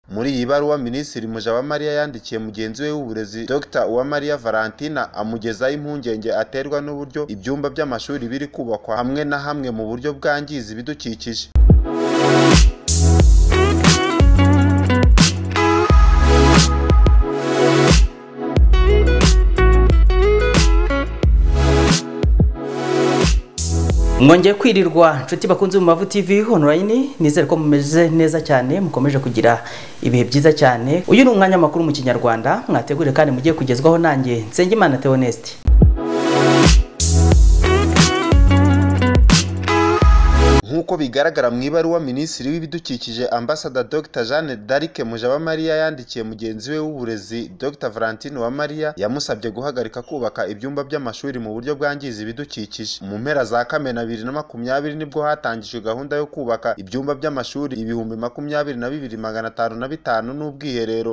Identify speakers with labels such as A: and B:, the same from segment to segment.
A: Muri iyi baruwa Minisitiri Mujawamariya yandikiye mugenzi we w'uburezi Dr Uwamariya Valentina amugezaho impungenge aterwa n'uburyo ibyumba by'amashuri biri kubakwa hamwe na hamwe mu buryo bwangiza ibidukikije.
B: Mwongeye kwirirwa nshuti bakunze mu Mavu TV online, nizere ko mumeze neza cyane, mukomeje kugira ibihe byiza cyane. Uyu ni umwanya makuru mu Kinyarwanda mwategure kandi mugiye kugezwaho nanjye Nsengimana Theoneste.
A: Nkuko bigaragara mu ibaruwa Minisitiri w'ibidukikije Ambassador Dr Jeanne d'Arc Mujawamariya yandikiye mugenzi we w'uburezi Dr Valentine Uwamariya yamusabye guhagarika kubaka ibyumba by'amashuri mu buryo bwangiza ibidukikije. Mu mpera za Kamena 2020 nibwo hatangijwe gahunda yo kubaka ibyumba by'amashuri 22,505 n'ubwiherero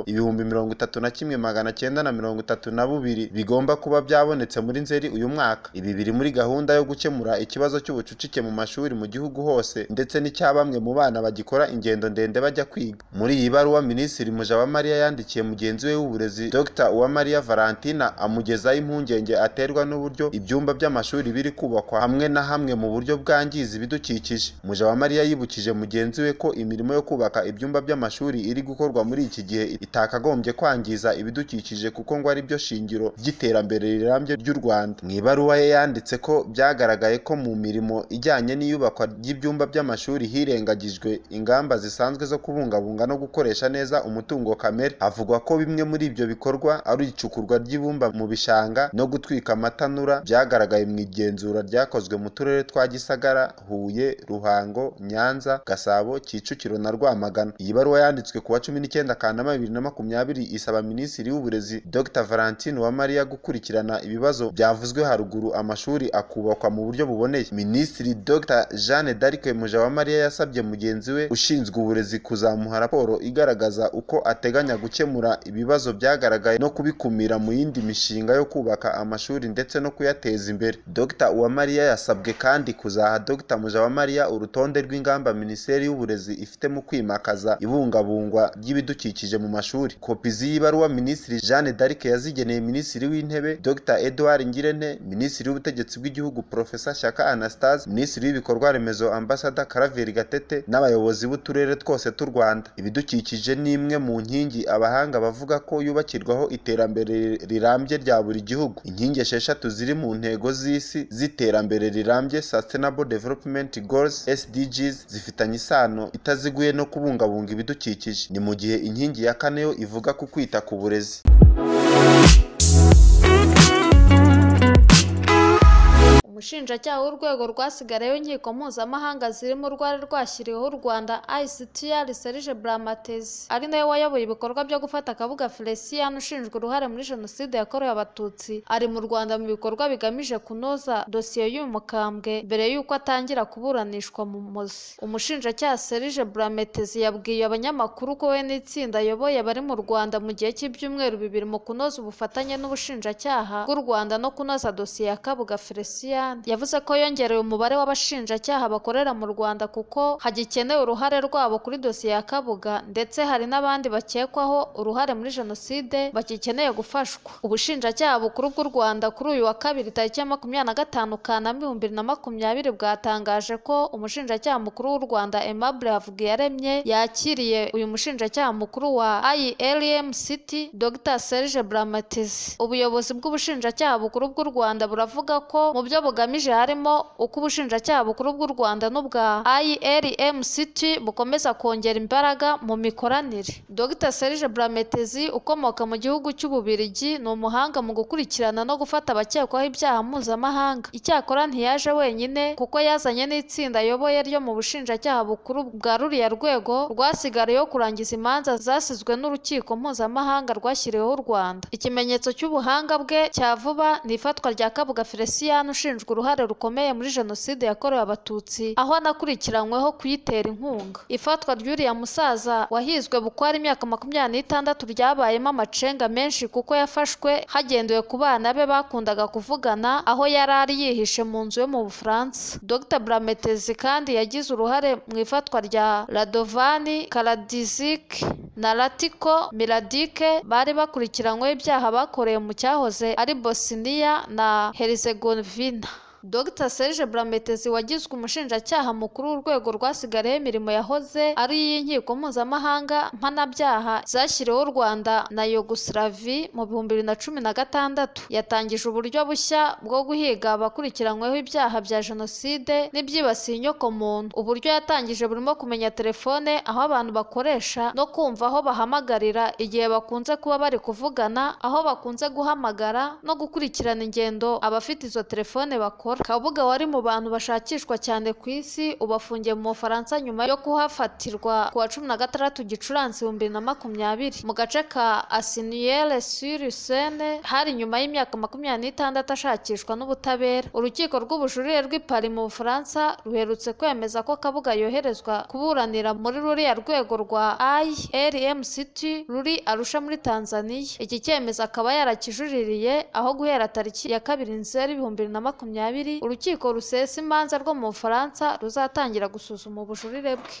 A: 31,932 bigomba kuba byabonetse muri Nzeri uyu mwaka. Ibi biri muri gahunda yo gukemura ikibazo cy'ubucucike mu mashuri mu gihugu hose ndetse n'icyabamwe mu bana bagikora ingendo ndende bajya kwiga. Muri iyi baruwa Minisitiri Mujawamariya yandikiye mugenzi we w'uburezi Dr Uwamariya Valentina amugezaho impungenge aterwa n'uburyo ibyumba by'amashuri biri kubakwa hamwe na hamwe mu buryo bwangiza ibidukikije. Mujawamariya yibukije mugenzi we ko imirimo yo kubaka ibyumba by'amashuri iri gukorwa muri iki gihe itakagombye kwangiza ibidukikije kuko ngo ari byo shingiro ry'iterambere rirambye ry'u Rwanda. Mu ibaruwa ye yanditse ko byagaragaye ko mu mirimo ijyanye n'iyubakwa ibyumba by'amashuri hirengagijwe ingamba zisanzwe zo kubungabunga no gukoresha neza umutungo kamere. Avugwa ko bimwe muri ibyo bikorwa ari icukurwa ry'ibumba mu bishanga no gutwika amatanura byagaragaye mu igenzura ryakozwe mu turere twa Gisagara, Huye, Ruhango, Nyanza, Gasabo, Kicukiro na Rwamagana. Iyi baruwa yanditswe kuwa 19 Kanama 2020 isaba Minisitiri w'uburezi Dr Valentine Uwamariya gukurikirana ibibazo byavuzwe haruguru amashuri akubakwa mu buryo buboneye. Minisitiri Dr Jeanne d'Arc Mujawamariya yasabye mugenzi we ushinzwe uburezi kuzamuha raporo igaragaza uko ateganya gukemura ibibazo byagaragaye no kubikumira mu yindi mishinga yo kubaka amashuri ndetse no kuyateza imbere. Dr Uwamariya yasabwe kandi kuzaha Dr Mujawamariya urutonde rw'ingamba Minisiteri y'uburezi ifite mu kwimakaza ibungabungwa ry'ibidukikije mu mashuri. Kopi z'iyi baruwa Minisitiri Jeanne d'Arc yazigeneye Minisitiri w'Intebe Dr Edouard Ngirente, Minisitiri w'Ubutegetsi bw'Igihugu Professor Shyaka Anastase, Minisitiri w'ibikorwa remezo Ambassador Karaveri Gatete n'abayobozi b'uturere twose t'u Rwanda. Ibidukikije ni imwe mu nkingi abahanga bavuga ko yubakirwaho iterambere rirambye rya buri gihugu. Inkingi 6 ziri mu ntego z'isi z'iterambere rirambye Sustainable Development Goals SDGs zifitanye isano itaziguye no kubungabunga ibidukikije. Ni mu gihe inkingi ya 4 yo ivuga ku kwita ku burezi.
C: Umushinjacyaha w'urwego rwasigarayo inkiko mpuzamahanga zirimo rwari rwashyiriweho u Rwanda ICTR Serge Blamatezi ari nawe wayoboye ibikorwa byo gufata Kabuga Felician ushinjwa uruhare muri jenoside yakorewe Abatutsi ari mu Rwanda mu bikorwa bigamije kunoza dosiye y'uyu mukambwe mbere y'uko atangira kuburanishwa mu muzi. Umushinjacyaha Serge Blamatezi yabwiye abanyamakuru ko we n'itsinda ayoboye bari mu Rwanda mu gihe cy'ibyumweru 2 mu kunoza ubufatanye n'ubushinjacyaha bw'u Rwanda no kunoza dosiye ya Kabuga Felician. Yavuze ko yongerewe umubare w'abashinjacyaha bakorera mu Rwanda kuko hagikenewe uruhare rwabo kuri dosiye ya Kabuga ndetse hari n'abandi bakekwaho uruhare muri jenoside bakikeneye gufashwa. Ubushinjacyaha bukuru bw'u Rwanda kuri uyu wa kabiri tariki ya 25 Kanama 2020 bwatangaje ko umushinjacyaha mukuru w'u Rwanda Aimable Havugiyaremye yakiriye uyu mushinjacyaha mukuru wa ILMCT Dr Serge Blamatezi. Ubuyobozi bw'ubushinjacyaha bukuru bw'u Rwanda buravuga ko mu byo bugamije harimo uko ubushinjacyaha bukuru bw'u Rwanda n'ubwa ILMCT bukomeza kongera imbaraga mu mikoranire. Dr Serge Blamatezi ukomoka mu gihugu cy'Ububiligi ni umuhanga mu gukurikirana no gufata abakekwaho ibyaha mpuzamahanga. Icyakora ntiyaje wenyine kuko yazanye n'itsinda ayoboye ryo mu bushinjacyaha bukuru bwa ruriya rwego rwasigariyeho kurangiza imanza zasizwe n'urukiko mpuzamahanga rwashyiriweho u Rwanda. Ikimenyetso cy'ubuhanga bwe cya vuba ni ifatwa rya Kabuga Felician ushinjwa uruhare rukomeye muri jenoside yakorewe Abatutsi aho anakurikiranyweho kuyitera inkunga. Ifatwa ry'uriya musaza wahizwe bukwara imyaka 26 ryabayemo amacenga menshi kuko yafashwe hagendewe ku bana be bakundaga kuvugana aho yari ari yihishe mu nzu yo mu Bufaransa. Dr Blamatezi kandi yagize uruhare mu ifatwa rya Radovani Karadzic na Latiko Miladike bari bakurikiranyweho ibyaha bakoreye mu cyahoze ari Bosnia na Herzegovina. Dr Serge Bramatezi wagizwe umushinjacyaha mukuru w'urwego rwasigariyeho imirimo yahoze ari iy'inkiko mpuzamahanga mpanabyaha zashyiriweho u Rwanda na Yugoslavia mu 2016 yatangije uburyo bushya bwo guhiga abakurikiranyweho ibyaha bya jenoside n'ibyibasiye inyokomuntu. Uburyo yatangije burimo kumenya telefone aho abantu bakoresha no kumva aho bahamagarira igihe bakunze kuba bari kuvugana, aho bakunze guhamagara no gukurikirana ingendo abafite izo telefone bakora. Kabuga wari mu bantu bashakishwa cyane ku isi ubafungiye mu Bufaransa nyuma yo kuhafatirwa ku wa 16 Gicurasi 2020 mu gace ka Asnières-sur-Seine hari nyuma y'imyaka 26 ashakishwa n'ubutabera. Urukiko rw'ubujurire rw'i Paris mu Bufaransa ruherutse kwemeza ko Kabuga yoherezwa kuburanira muri ruriya rwego rwa IRMCT ruri Arusha muri Tanzania. Iki cyemezo akaba yarakijuririye aho guhera tariki ya 2 Nzeri 2020 urukiko rusesa imanza rwo mu Bufaransa ruzatangira gusuzuma ubujurire bwe.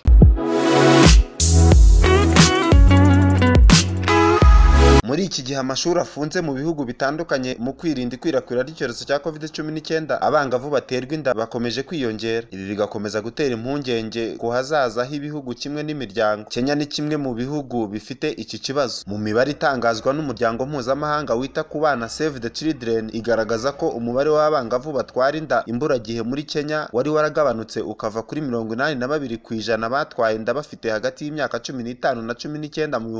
A: Muri iki gihe amashuri afunze mu bihugu bitandukanye mu kwirinda ikwirakwira ry'icyorezo cya COVID-19, abangavu baterwa inda bakomeje kwiyongera. Ibi bigakomeza gutera impungenge ku hazaza h'ibihugu kimwe n'imiryango. Kenya ni kimwe mu bihugu bifite iki kibazo. Mu mibare itangazwa n'umuryango mpuzamahanga wita ku bana Save the Children igaragaza ko umubare w'abangavu batwara inda imburagihe muri Kenya wari waragabanutse ukava kuri 82% batwaye inda bafite hagati y'imyaka 15 na 19 mu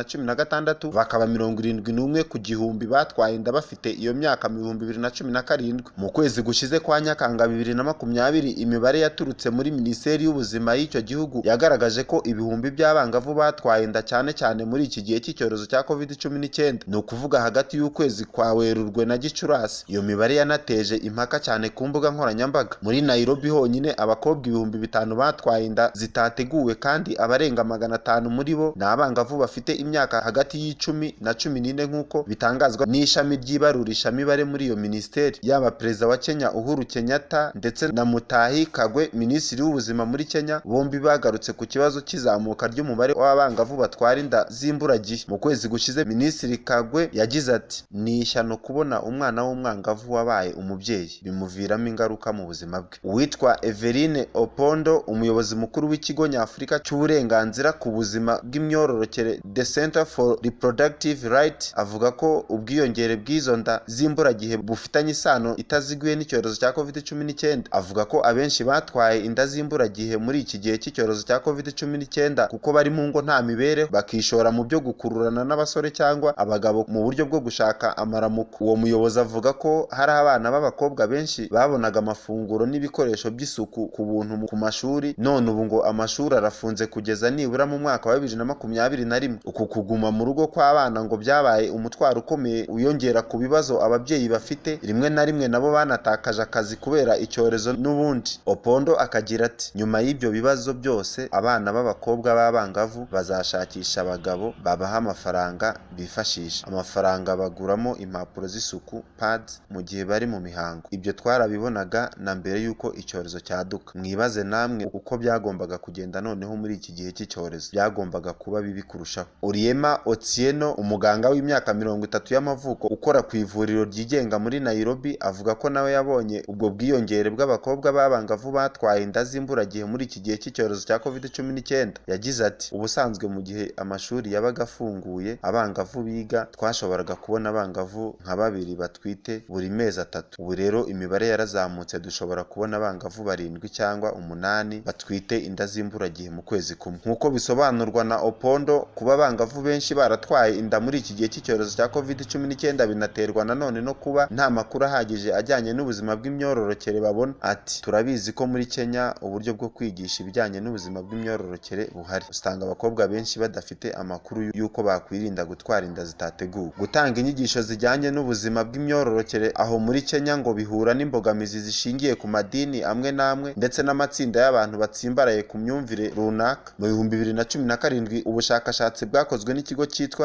A: 2016 bakaba 71 ku gihumbi batwaye inda bafite iyo myaka mu 2017. Mu kwezi gushize kwa Nyakanga 2020 imibare yaturutse muri Minisiteri y'Ubuzima y'icyo gihugu yagaragaje ko ibihumbi by'abangavu batwaye inda cyane cyane muri iki gihe cy'icyorezo cya COVID-19, ni ukuvuga hagati y'ukwezi kwa Werurwe na Gicurasi. Iyo mibare yanateje impaka cyane ku mbuga nkoranyambaga. Muri Nairobi honyine abakobwa 5,000 batwaye inda zitateguwe kandi abarenga 500 muri bo ni abangavu bafite imyaka hagati y'10 na 14 nk'uko bitangazwa n'ishami ry'ibarurishamibare muri iyo minisiteri. Yaba perezida wa Kenya Uhuru Kenyatta ndetse na Mutahi Kagwe minisitiri w'ubuzima muri Kenya bombi bagarutse ku kibazo cy'izamuka ry'umubare w'abangavu batwara inda z'imburagihe. Mu kwezi gushize minisitiri Kagwe yagize ati ni ishyano kubona umwana w'umwangavu wabaye umubyeyi bimuviramo ingaruka mu buzima bwe. Uwitwa Eveline Opondo umuyobozi mukuru w'ikigo nyafurika cy'uburenganzira ku buzima bw'imyororokere The Center for Reproductive Right avuga ko ubwiyongere bw'izo nda z'imburagihe bufitanye isano itaziguye n'icyorezo cya COVID-19. Avuga ko abenshi batwaye inda z'imburagihe muri iki gihe cy'icyorezo cya COVID-19 kuko bari mu ngo nta mibereho bakishora mu byo gukururana n'abasore cyangwa abagabo mu buryo bwo gushaka amaramuko. Uwo muyobozi avuga ko hari abana b'abakobwa benshi babonaga amafunguro n'ibikoresho by'isuku ku buntu ku mashuri, none ubu ngo amashuri arafunze kugeza nibura mu mwaka wa 2021. Uku kuguma mu rugo kw'abana ngo byabaye umutwaro ukomeye wiyongera ku bibazo ababyeyi bafite, rimwe na rimwe nabo banatakaje akazi kubera icyorezo n'ubundi. Opondo akagira ati nyuma y'ibyo bibazo byose abana b'abakobwa b'abangavu bazashakisha abagabo babaha amafaranga bifashisha, amafaranga baguramo impapuro z'isuku pads mu gihe bari mu mihango. Ibyo twarabibonaga na mbere y'uko icyorezo cyaduka. Mwibaze namwe uko byagombaga kugenda noneho muri iki gihe cy'icyorezo, byagombaga kuba bibi kurushaho. Oriema Otieno umuganga w'imyaka 30 y'amavuko ukora ku ivuriro ryigenga muri Nairobi avuga ko nawe yabonye ubwo bwiyongere bw'abakobwa b'abangavu batwaye inda z'imburagihe muri iki gihe cy'icyorezo cya COVID-19. Yagize ati ubusanzwe mu gihe amashuri yabaga afunguye abangavu biga twashoboraga kubona abangavu nka 2 batwite buri mezi 3. Ubu rero imibare yarazamutse dushobora kubona abangavu 7 cyangwa 8 batwite inda z'imburagihe mu kwezi kumwe. Nk'uko bisobanurwa na Opondo, kuba abangavu benshi baratwaye inda muri iki gihe cy'icyorezo cya COVID-19 binaterwa nanone no kuba nta makuru ahagije ajyanye n'ubuzima bw'imyororokere babona. Ati turabizi ko muri Kenya uburyo bwo kwigisha ibijyanye n'ubuzima bw'imyororokere buhari, usanga abakobwa benshi badafite amakuru y'uko bakwirinda gutwara inda zitateguwe. Gutanga inyigisho zijyanye n'ubuzima bw'imyororokere aho muri Kenya ngo bihura n'imbogamizi zishingiye ku madini amwe n'amwe ndetse n'amatsinda y'abantu batsimbaraye ku myumvire runaka. Mu 2017 ubushakashatsi bwakozwe n'ikigo cyitwa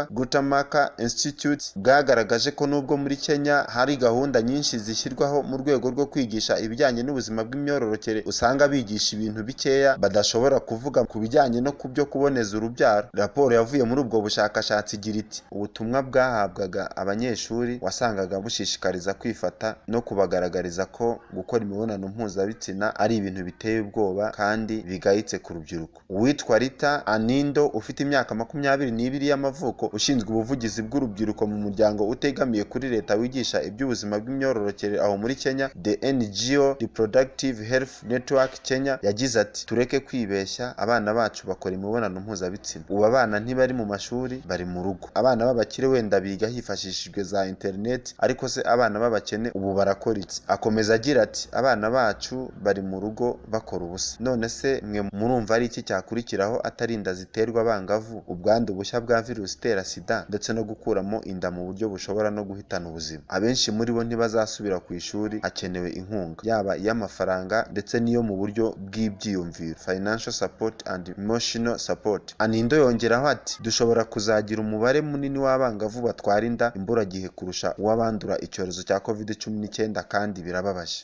A: Marker Institute bwagaragaje ko nubwo muri Kenya hari gahunda nyinshi zishyirwaho mu rwego rwo kwigisha ibijyanye n'ubuzima bw'imyororokere, usanga bigisha ibintu bikeya badashobora kuvuga ku bijyanye no kubyo kuboneza urubyaro. Raporo yavuye muri ubwo bushakashatsi igira iti ubutumwa bwahabwaga abanyeshuri wasangaga bushishikariza kwifata no kubagaragariza ko gukora imibonano mpuzabitsina ari ibintu biteye ubwoba kandi bigayitse ku rubyiruko. Uwitwa Rita Anindo ufite imyaka 22 y'amavuko, ushinzwe ubuvugizi bw'urubyiruko mu muryango utegamiye kuri leta wigisha iby'ubuzima bw'imyororokere aho muri Kenya, The NGO Reproductive Health Network Kenya, yagize ati tureke kwibeshya, abana bacu bakora imibonano mpuzabitsina. Ubu abana ntibari mu mashuri, bari mu rugo. Abana b'abakire wenda biga hifashishijwe za internet, ariko se abana b'abakene ubu barakora iki? Akomeza agira ati abana bacu bari mu rugo bakora ubusa. None se mwe murumva ari iki cyakurikiraho atari inda ziterwa abangavu, ubwandu bushya bwa virusi itera sida ndetse no gukuramo inda mu buryo bushobora no guhitana ubuzima? Abenshi muri bo ntibazasubira ku ishuri, hakenewe inkunga yaba iy'amafaranga ndetse n'iyo mu buryo bw'ibyiyumviro, financial support and emotional support. Anindo yongeraho ati dushobora kuzagira umubare munini w'abangavu batwara inda imburagihe kurusha uw'abandura icyorezo cya COVID-19 kandi birababaje.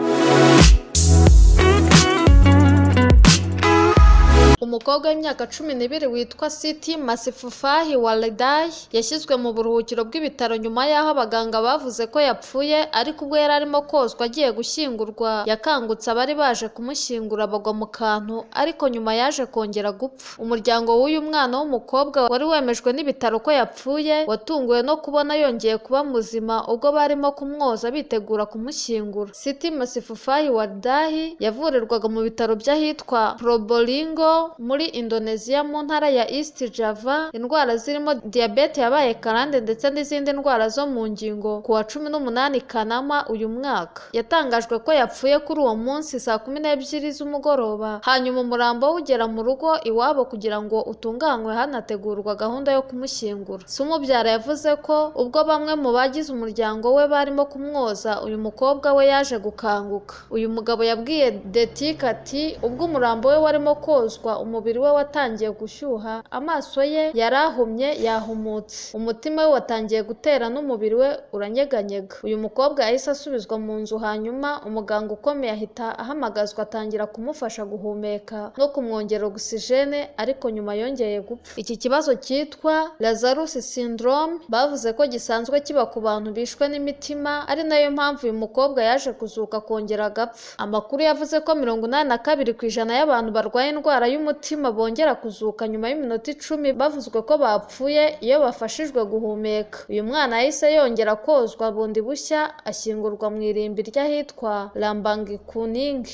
C: Umukobwa w'imyaka 12 witwa Siti Masifufahi Walidai yashyizwe mu buruhukiro bw'ibitaro nyuma y'aho abaganga bavuze ko yapfuye, ariko ubwo yari arimo kozwa agiye gushyingurwa yakangutse abari baje kumushyingura bagwa mu kantu, ariko nyuma yaje kongera gupfa. Umuryango w'uyu mwana w'umukobwa wari wemejwe n'ibitaro ko yapfuye watunguwe no kubona yongeye kuba muzima ubwo barimo kumwoza bitegura kumushyingura. Siti Masifufahi Walidai yavurirwaga mu bitaro by'ahitwa Probolinggo muri Indonesia mu ntara ya East Java, indwara zirimo diabete yabaye karande ndetse n'izindi ndwara zo mu ngingo. Ku wa 18 Kanama uyu mwaka yatangajwe ko yapfuye kuri uwo munsi saa 12 z'umugoroba, hanyuma umurambo we ugera mu rugo iwabo kugira ngo utunganywe hanategurwa gahunda yo kumushyingura. Umubyara yavuze ko ubwo bamwe mu bagize umuryango we barimo kumwoza uyu mukobwa we yaje gukanguka. Uyu mugabo yabwiye Detik ati ubwo umurambo we warimo kozwa umubiri we watangiye gushyuha, amaso ye yarahumye yahumutse, umutima we watangiye gutera n'umubiri we uranyeganyega. Uyu mukobwa yahise asubizwa mu nzu, hanyuma umuganga ukomeye ahita ahamagazwa atangira kumufasha guhumeka no kumwongera ogisijene, ariko nyuma yongeye gupfa. Iki kibazo cyitwa Lazarus syndrome bavuze ko gisanzwe kiba ku bantu bishwe n'imitima, ari nayo mpamvu uyu mukobwa yaje kuzuka kongera agapfa. Amakuru yavuze ko 82% y'abantu barwaye indwara y'umutima bongera kuzuka nyuma y'iminota 10 bavuzwe ko bapfuye iyo bafashijwe guhumeka. Uyu mwana yahise yongera kozwa bundi bushya ashyingurwa mu irimbi ry'ahitwa Lambangi Kuning.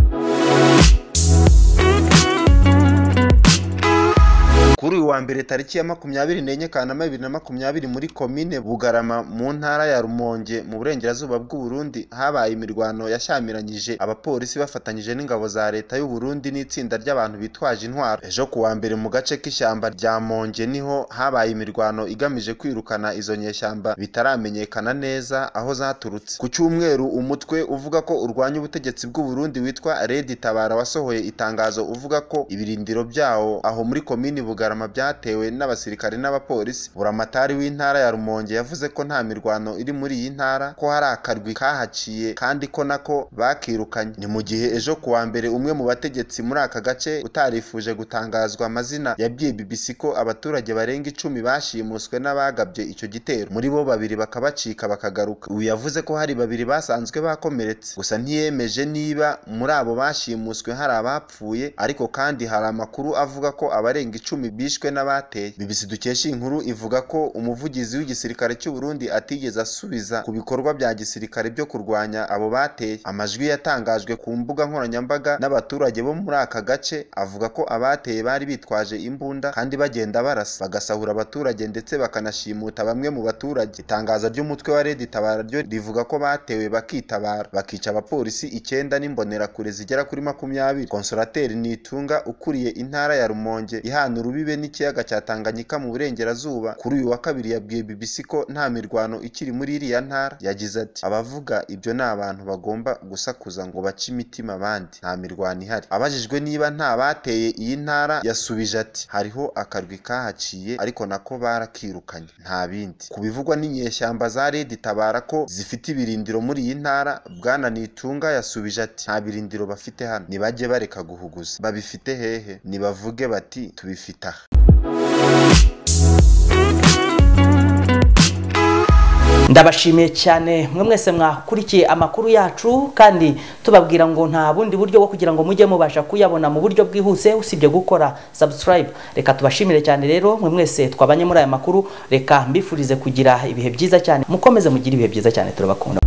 A: Kuri uyu wa mbere tariki ya 24 Kanama 2020 muri komine Bugarama mu ntara ya Rumonge mu burengerazuba bw'u Burundi habaye imirwano yashyamiranyije abapolisi bafatanyije n'ingabo za leta y'u Burundi n'itsinda ry'abantu bitwaje intwaro. Ejo ku wa mbere mu gace k'ishyamba rya Monge niho habaye imirwano igamije kwirukana izo nyeshyamba bitaramenyekana neza aho zaturutse. Ku cyumweru umutwe uvuga ko urwanya ubutegetsi bw'u Burundi witwa Red Tabara wasohoye itangazo uvuga ko ibirindiro byawo aho muri komine Bugarama byatewe n'abasirikare n'abapolisi. Buramatari w'intara ya Rumonge yavuze ko nta mirwano iri muri iyi ntara, ko hari akarwi kahaciye kandi ko nako bakirukanye. Ni mu gihe ejo ku wa mbere umwe mu bategetsi muri aka gace utarifuje gutangazwa amazina yabwiye BBC ko abaturage barenga 10 bashimuswe n'abagabye icyo gitero, muri bo 2 bakabacika bakagaruka. Uyu yavuze ko hari 2 basanzwe bakomeretse, gusa ntiyemeje niba muri abo bashimuswe hari abapfuye, ariko kandi hari amakuru avuga ko abarenga 10 bishwe n'abateye. BBC dukesha inkuru ivuga ko umuvugizi w'igisirikare cy'u Burundi atigeze asubiza ku bikorwa bya gisirikare byo kurwanya abo bateye. Amajwi yatangajwe ku mbuga nkoranyambaga n'abaturage bo muri aka gace avuga ko abateye bari bitwaje imbunda kandi bagenda barasa bagasahura abaturage ndetse bakanashimuta bamwe mu baturage. Itangazo ry'umutwe wa Red Tabara ryo rivuga ko batewe bakitabara bakica abapolisi 9 n'imbonerakure zigera kuri 20. Konsolateri Nitunga ukuriye intara ya Rumonge ihana urubibe imbibe n'ikiyaga cya Tanganyika mu burengerazuba. Kuri uyu wa kabiri yabwiye BBC ko nta mirwano ikiri muri iriya ntara. Yagize ati abavuga ibyo ni abantu bagomba gusakuza ngo bace imitima abandi, nta mirwano ihari. Abajijwe niba nta bateye iyi ntara yasubije ati hariho akarwi kahaciye ariko nako barakirukanye, nta bindi. Kubivugwa n'inyeshyamba za Red Tabara ko zifite ibirindiro muri iyi ntara, Bwana Nitunga yasubije ati nta birindiro bafite hano, nibajye bareka guhuguza. Babifite hehe? Nibavuge bati tubifite aha.
B: Ndabashimiye cyane mwe mwese mwakurikiye amakuru yacu, kandi tubabwira ngo nta bundi buryo bwo kugira ngo mujye mubasha kuyabona mu buryo bwihuse usibye gukora subscribe. Reka tubashimire cyane rero mwe mwese twabanye muri aya makuru. Reka mbifurize kugira ibihe byiza cyane, mukomeze mugire ibihe byiza cyane, turabakunda.